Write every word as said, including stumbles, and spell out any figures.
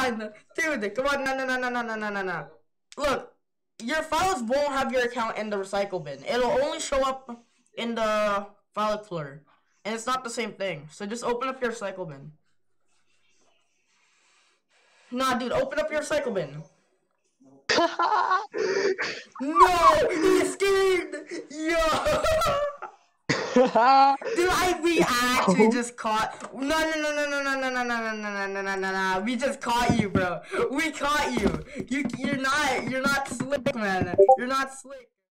on, dude. Come on, no, no, no, no, no, no, no, no, no. Look, your files won't have your account in the recycle bin. It'll only show up in the file explorer, and it's not the same thing. So just open up your recycle bin. Nah, dude, open up your recycle bin. No, he's scared. Yo. Dude, I we actually just caught. No, no, no, no, no, no, no, no, no, no, no, no, no, no, no. We just caught you, bro. We caught you. You, you're not, you're not slick, man. You're not slick.